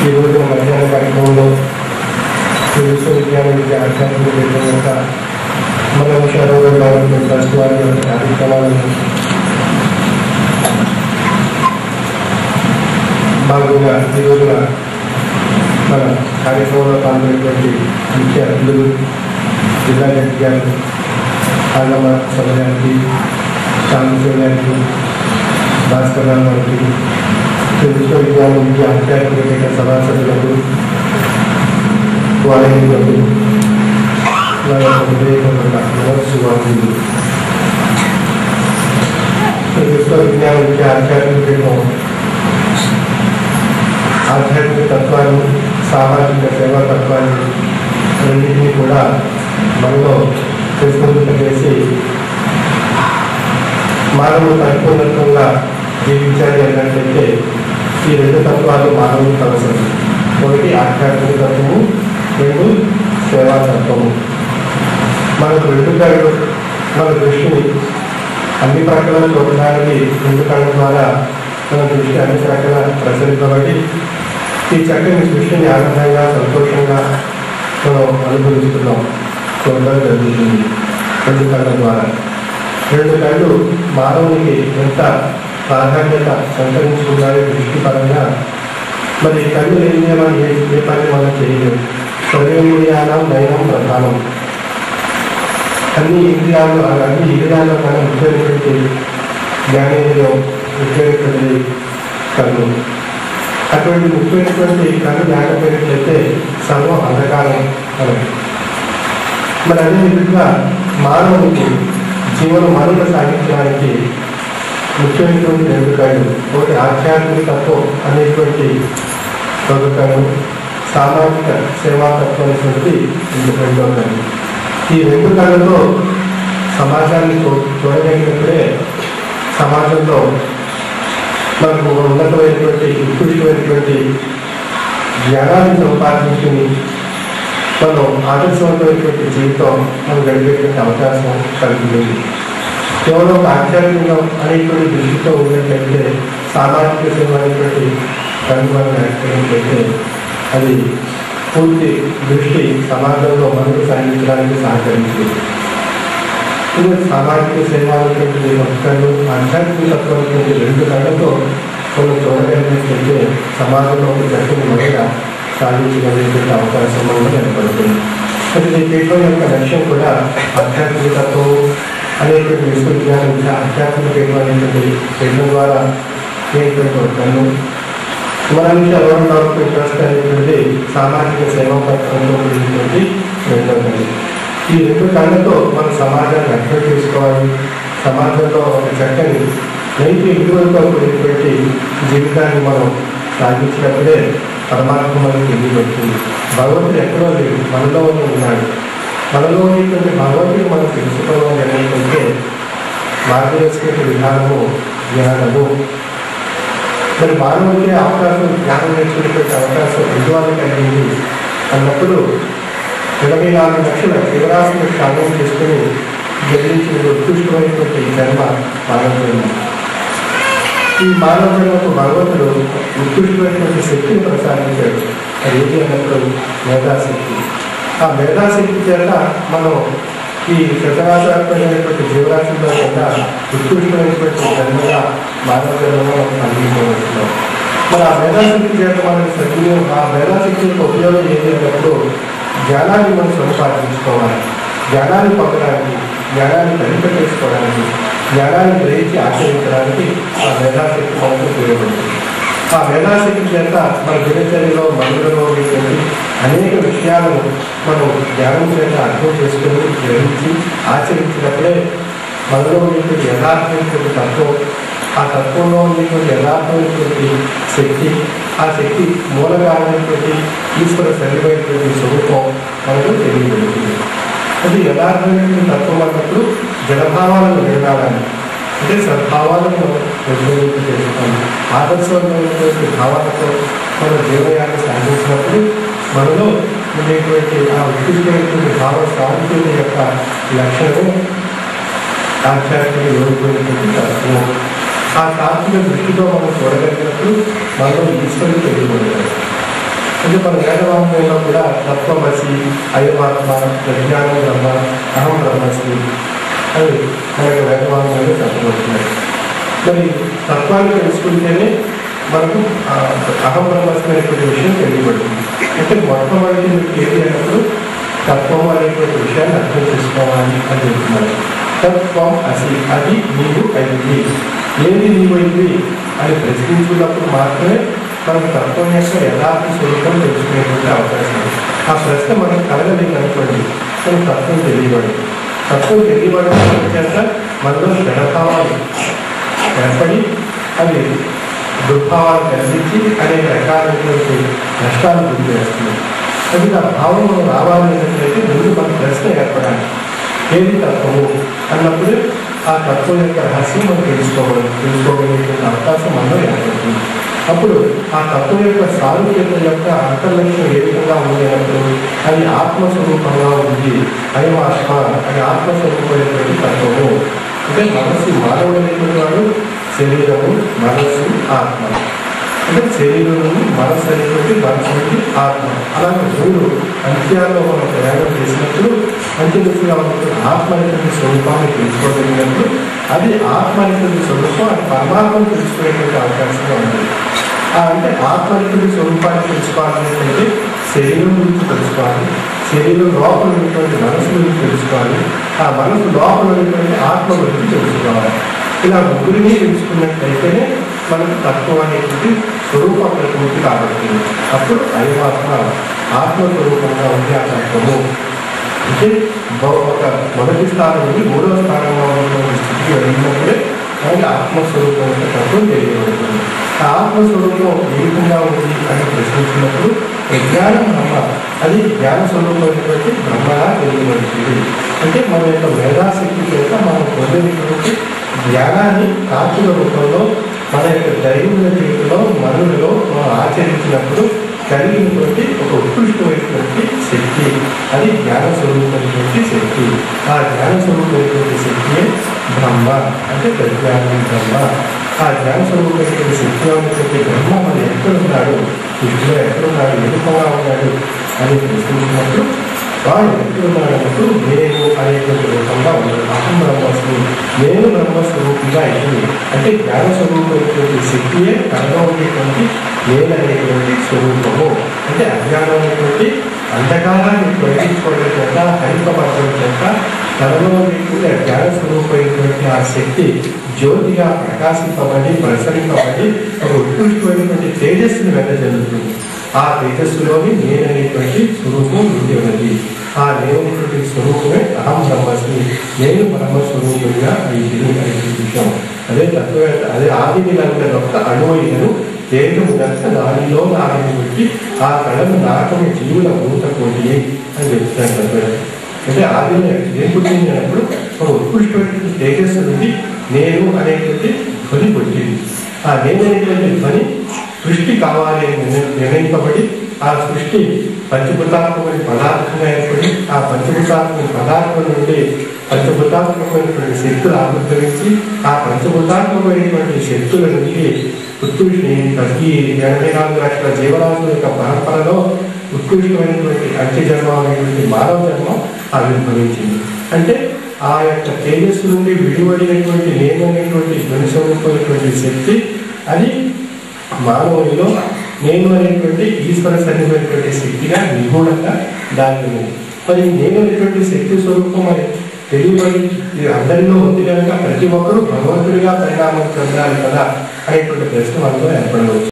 ఈరోజు మధ్యాహ్న కార్యక్రమంలో విశ్వవిద్యాలయ ఆధ్యాత్మిక యొక్క మన విషయాలు ట్రస్ట్ వారి కార్యక్రమాలను భాగంగా ఈ రోజున మన కార్యక్రమంలో పాల్గొనేటువంటి ముఖ్య అతిథులు జిల్లా జడ్జిగారు ఆగమ సభ్యానికి సాంస్కృతిక భాస్కర్ రావు గారికి విశ్వవిద్యాలయం విద్య ఆధ్యాత్మిక సభాసభ్యులకు వారికి శుభాకాంక్షలు. విశ్వవిద్యాలయం విద్య ఆధ్యాత్మిక తత్వాన్ని సామాజిక సేవా తత్వాన్ని రెండింటినీ కూడా మనలో ప్రతిబింబింపజేసి మానవులు పరిపూర్ణంగా జీవించాలి అన్నట్లయితే ఈ రెండు తత్వాలు మానవులకు అవసరం. ఒకటి ఆధ్యాత్మిక తత్వము, రెండు సేవా తత్వము. మనకు రెండు కళ్ళు మన దృష్టిని అన్ని ప్రక్కల చూడడానికి రెండు కళ్ళ ద్వారా మన దృష్టి అన్ని ప్రక్కల ప్రసరింపబడి ఈ చక్కని దృష్టిని ఆనందంగా సంతోషంగా మనం అనుభవిస్తున్నాం, చూడడం జరుగుతుంది రెండు కళ్ళ ద్వారా. రెండు కళ్ళు మానవునికి ఎంత ప్రాధాన్యత సంతరించుకున్నారో దృష్టి పరంగా మరి కళ్ళు లేని మనం ఏ పని మనం చేయలేము. సర్వేంద్రియానం నయనం ప్రధానం. అన్ని ఇంద్రియాల్లో మనం ఉద్యోగపెట్టి జ్ఞానేంద్రియం ఉద్యోగపెట్టి కళ్ళు. అటువంటి ముఖ్యమైనటువంటి కళ్ళు లేకపోయినట్లయితే సర్వం అంధకారం అని. మరి అదేవిధంగా మానవునికి జీవన మనుగడ సాగించడానికి ముఖ్యమైనటువంటి రెండు కళ్ళు. ఒకటి ఆధ్యాత్మికత్వం అనేటువంటి ఒక కళ్ళు, సామాజిక సేవాతత్వం అనేటువంటి రెండో కళ్ళు. ఈ రెండు కళ్ళతో సమాజాన్ని చూడగలిగినప్పుడే సమాజంలో మనకు ఉన్నతమైనటువంటి ఉత్కృష్టమైనటువంటి జ్ఞానాన్ని సంపాదించుకుని మనం ఆదర్శవంతమైనటువంటి జీవితం మనం గడిపేటువంటి అవకాశం కలుగుతుంది. కేవలం ఆధ్యాత్మికం అనేటువంటి దృష్టితో ఉన్నట్లయితే సామాజిక సేవ అనేటువంటి కనుగొని లేకపోయినట్లయితే అది పూర్తి దృష్టి సమాజంలో మనుగడ సాగించడానికి సహకరించింది. సామాజిక సేవ అనేటువంటి భక్తులు ఆధ్యాత్మికత్వమైనటువంటి రెండు కళ్ళతో మనం చూడగలిగినట్లయితే సమాజంలో చక్కని మనుగడ సాధించగలిగేటువంటి అవకాశం మనకు ఏర్పడుతుంది. మరి ఈ పీఠం యొక్క లక్ష్యం కూడా ఆధ్యాత్మికత్వం అనేటువంటి విశ్వవిద్యాలయం ఆధ్యాత్మిక పీఠం అనేటువంటి పీఠం ద్వారా అనేటువంటి కళ్ళు ఉమర్ అలీషా డెవలప్మెంట్ ట్రస్ట్ అనేటువంటి సామాజిక సేవా పథకంతో కూడినటువంటి రెండో కళ్ళు. ఈ రెండు కళ్ళతో మన సమాజాన్ని అర్థం చేసుకోవాలి. సమాజంలో ఒక చక్కని నైతిక విలువలతో కూడినటువంటి జీవితాన్ని మనం సాధించినప్పుడే పరమాత్మ మనకు తెలియబడుతుంది. భగవంతుడు ఎక్కడో లేదు, మనలోనే ఉన్నాడు. మనలో ఉన్నటువంటి భగవంతుడు మనం తెలుసుకోవాలి అనేటువంటి మార్గదర్శక విధానము జ్ఞానము. మరి మానవుడికి అవకాశం జ్ఞానం నేర్చుకునేటువంటి అవకాశం ఎందువల్ల కలిగింది అన్నప్పుడు 24 లక్షల జీవరాశులు త్యాగం చేసుకుని జన్మించిన ఉత్కృష్టమైనటువంటి జన్మ మానవ జన్మ. ఈ మానవ జన్మకు భగవంతుడు ఉత్కృష్టమైనటువంటి శక్తిని ప్రసాదించాడు. అది ఏంటి అన్నప్పుడు మేధాశక్తి. ఆ మేధాశక్తి చేత మనం ఈ శతరాశాత్మకమైనటువంటి జీవరాశుల్లో కూడా ఉత్కృష్టమైనటువంటి జన్మగా మానవ జన్మగా మనం అందించబడుతున్నాం. మరి ఆ మేధాశక్తి చేత మనం సద్వినియోగం, ఆ మేధాశక్తి యొక్క ఉపయోగం ఏది అన్నప్పుడు జ్ఞానాన్ని మనం సంపాదించుకోవాలి. జ్ఞానాన్ని పొందడానికి, జ్ఞానాన్ని కనిపెట్టేసుకోవడానికి, జ్ఞానాన్ని గ్రహించి ఆచరించడానికి ఆ మేధాశక్తి మనకు ఉపయోగపడుతుంది. ఆ మేధాశక్తి చేత మన దినచర్యలో మనుగడలో అనేక విషయాలను మనం జ్ఞానం చేత అర్థం చేసుకుని గ్రహించి ఆచరించినప్పుడే మనలో ఉన్నటువంటి యథార్థమైనటువంటి తత్వం, ఆ తత్వంలో ఉన్నటువంటి యథార్థమైనటువంటి శక్తి, ఆ శక్తి మూలకారైనటువంటి ఈశ్వర సరిపోయినటువంటి స్వరూపం మనకు తెలియబడుతుంది. అది యథార్థమైనటువంటి తత్వం అన్నప్పుడు జనభావాలను విడనాడాలి. అంటే సద్భావాలను నిర్వహింపు చేసుకోవాలి. ఆదర్శవంతమైనటువంటి భావాలతో మన జీవయాన్ని సాధించినప్పుడు మనలో ఉండేటువంటి ఆ ఉత్కృష్టమైనటువంటి భావ సాంస్కృతి యొక్క లక్షణమే ఆధ్యాత్మిక యోగిపోయినటువంటి తత్వం. ఆ తాత్విక దృష్టితో మనం చూడగలిగినప్పుడు మనలో ఈశ్వరుడు తెలియబడతారు. అంటే మన వేదవాంగ్మయంలో కూడా తత్వమసి, అయమాత్మ, ప్రజ్ఞానం బ్రహ్మ, అహం బ్రహ్మస్మి అని మన యొక్క వేదవాంగ్మయంలో చెప్పబడుతున్నాయి. మరి తత్వాన్ని తెలుసుకుంటేనే మనకు అహం బ్రహ్మస్మి అనేటువంటి విషయం తెలియబడుతుంది. అంటే మొట్టమొదటి మీకు ఏది అయినప్పుడు తత్వం అనేటువంటి విషయాన్ని అర్థం చేసుకోవాలి అని చెప్తున్నారు. తత్వం అసి, అది నీవు అయింది. ఏది నీవైంది అని ప్రశ్నించుకున్నప్పుడు మాత్రమే మనకు తత్వం యొక్క యథార్థ స్వరూపం తెలుసుకునేటువంటి అవకాశం. ఆ ప్రశ్న మనకు కలగలేదు అనుకోండి, మనకు తత్వం తెలియబడదు. తత్వం తెలియబడడం చేత మనలో జడభావాలు ఏర్పడి అవి దుర్భావాలు కలిగించి అనేక రకాలైనటువంటి నష్టాలు గురి చేస్తుంది. అది ఆ భావం రావాలి అన్నట్లయితే ముందు మన ప్రశ్న ఏర్పడాలి. ఏది తత్వము అన్నప్పుడు ఆ తత్వం యొక్క రహస్యం మనం తెలుసుకోగలిగేటువంటి అవకాశం మనలో ఏర్పడుతుంది. అప్పుడు ఆ తత్వం యొక్క సారూప్యత యొక్క అంతర్లక్ష్యం ఏ విధంగా ఉంది అన్నప్పుడు అది ఆత్మస్వరూపంగా ఉంది. అయం ఆత్మ, అది ఆత్మస్వరూపమైనటువంటి తత్వము. అంటే మనస్సు, మానవుడు అనేటువంటి వాడు శరీరము, మనస్సు, ఆత్మ. అంటే శరీరము, మనస్సు అనేటువంటి మనస్సు, ఆత్మ. అలాగే మూడు అంత్యాల్లో మనం ప్రయాణం చేసినప్పుడు అంత్యదశగా ఉన్నప్పుడు ఆత్మ అనేటువంటి స్వరూపాన్ని తెలుసుకోగలిగినప్పుడు అది ఆత్మ అనేటువంటి స్వరూపం, అది పరమాత్మను తెలుసుకునేటువంటి అవకాశంగా ఉంది. అంటే ఆత్మ అనేటువంటి స్వరూపాన్ని తెలుసుకోవాలనేటువంటి శరీరం గురించి తెలుసుకోవాలి, శరీరం లోపల ఉన్నటువంటి మనసు గురించి తెలుసుకోవాలి, ఆ మనసు లోపల ఉన్నటువంటి ఆత్మ గురించి తెలుసుకోవాలి. ఇలా ముగ్గురిని తెలుసుకున్నట్లయితేనే మనకు తత్వం అనేటువంటి స్వరూపం పూర్తి కాబడుతుంది. అప్పుడు అయమాత్మ, ఆత్మస్వరూపంగా ఉంది ఆ తత్వము. అంటే ఒక మొదటి స్థానం నుండి మూడవ స్థానంలో ఉన్నటువంటి స్థితికి వెళ్ళినప్పుడే మనకి ఆత్మస్వరూపం యొక్క తత్వం తెలియబడుతుంది. ఆ ఆత్మస్వరూపం ఏ విధంగా ఉంది అని ప్రశ్నించినప్పుడు జ్ఞానం బ్రహ్మ, అది జ్ఞాన స్వరూపమైనటువంటి బ్రహ్మగా తెలియబడుతుంది. అంటే మన యొక్క మేధాశక్తి చేత మనం పొందేటువంటి జ్ఞానాన్ని తాత్విక రూపంలో మన యొక్క దైవిక జీవితంలో మనులలో మనం ఆచరించినప్పుడు కలిగినటువంటి ఒక ఉత్కృష్టమైనటువంటి శక్తి, అది జ్ఞాన స్వరూపమైనటువంటి శక్తి. ఆ జ్ఞాన స్వరూపమైనటువంటి శక్తియే బ్రహ్మ, అంటే ప్రజ్ఞానం బ్రహ్మ. ఆ జ్ఞాన స్వరూపమైనటువంటి శక్తి అనేటువంటి బ్రహ్మ మరి ఎక్కడున్నాడు, సృష్టిలో ఎక్కడున్నాడు, ఎదురుగా ఉన్నాడు అని ప్రశ్నించినప్పుడు వాడు ఎక్కడున్నాడన్నప్పుడు నేను అనేటువంటి రూపంగా ఉన్నాడు. అహం బ్రహ్మస్మి, నేను బ్రహ్మస్వరూపంగా అయింది. అంటే జ్ఞాన స్వరూపమైనటువంటి శక్తియే తనలో ఉండేటువంటి నేను అనేటువంటి స్వరూపము. అంటే అజ్ఞానం అనేటువంటి అంధకారాన్ని తొలగించుకోవడం చేత, హరితపరచడం చేత తనలో ఉండేటువంటి జ్ఞాన స్వరూపమైనటువంటి ఆ శక్తి జ్యోతిగా ప్రకాశింపబడి ప్రసరింపబడి ఒక ఉత్కృష్టమైనటువంటి తేజస్సును వెదజల్లుతుంది. ఆ తేజస్సులోని నేననేటువంటి స్వరూపం నుండి ఉన్నది. ఆ నేననేటువంటి స్వరూపమే అహం బ్రహ్మస్మి, నేను బ్రహ్మస్వరూపంగా అయింది అనే విషయం. అదే తత్వవేత్త, అదే ఆదిని నంత యొక్క అణువైనను ఏకము గంట నాడిలో నాడిని పెట్టి ఆ కళను నాకము జీవుల భూత కోటి అని చెప్తాను తత్వవేత్త. అంటే ఆదిలో ఏం పుట్టింది అన్నప్పుడు ఒక ఉత్కృష్టమైనటువంటి తేజస్సు నుండి నేను అనేటువంటి ధ్వని పుట్టింది. ఆ నేను అనేటువంటి ధ్వని సృష్టి కావాలి అని నిర్ణయింపబడి ఆ సృష్టి పంచభూతాత్మకమైన పదార్థంగా ఏర్పడి ఆ పంచభూతాత్మక పదార్థం నుండి పంచభూతాత్మకమైనటువంటి శక్తులు ఆవిర్భవించి ఆ పంచభూతాత్మకమైనటువంటి శక్తుల నుండి ఉత్కృష్టి ప్రతి 84 లక్షల జీవరాశుల యొక్క పరంపరలో ఉత్కృష్టమైనటువంటి అంత్యజన్మ అనేటువంటి మానవ జన్మం ఆవిర్భవించింది. అంటే ఆ యొక్క తేజస్సు నుండి విడివడినటువంటి నేను అనేటువంటి ధ్వని స్వరూపమైనటువంటి శక్తి అది మానవుడిలో నేను అనేటువంటి ఈశ్వర సన్నిధమైనటువంటి శక్తిగా నిగూఢంగా దాని ఉంది. మరి నేను అనేటువంటి శక్తి స్వరూపం అని తెలియబడి అందరిలో ఉంది కనుక ప్రతి ఒక్కరూ భగవంతుడిగా పరిణామం చెందాలి కదా అనేటువంటి ప్రశ్న మనలో ఏర్పడవచ్చు.